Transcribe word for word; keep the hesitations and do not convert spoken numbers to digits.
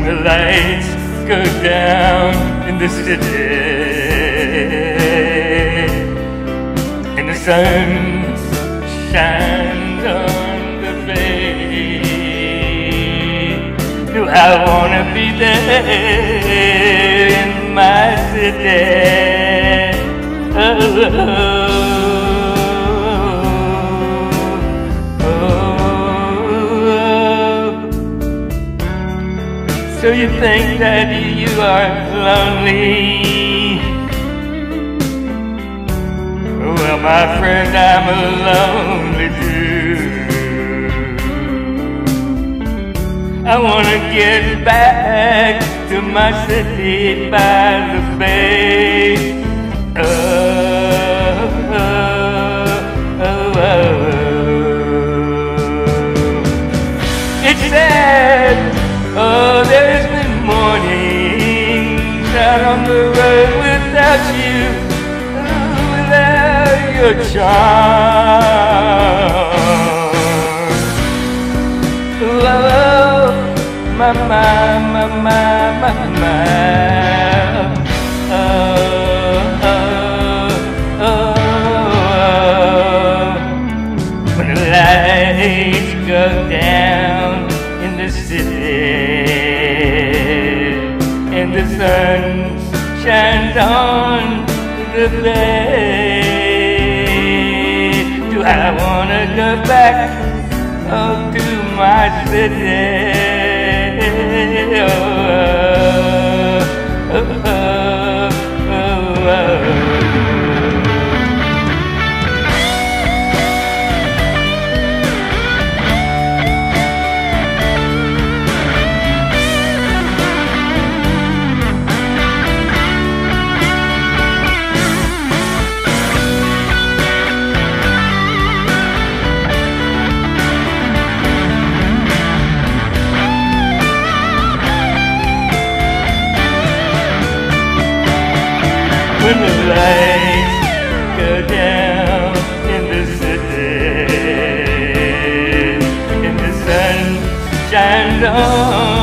the lights go down in the city and the sun shines on the bay. Do I wanna be there in my city? Oh, oh, oh. So you think that you are lonely? Well, my friend, I'm lonely too. I wanna get back to my city by the bay. Oh, oh, oh, oh. It's sad. Oh, there's been mornings out on the road without you, without your charm. Oh, my, my, my, my, my, my. Oh, oh, oh. When the lights go down in the city and the sun shines on the bay, do I wanna go back oh, to my city? Oh, oh, oh, oh, oh. When the lights go down in the city and the sun shines on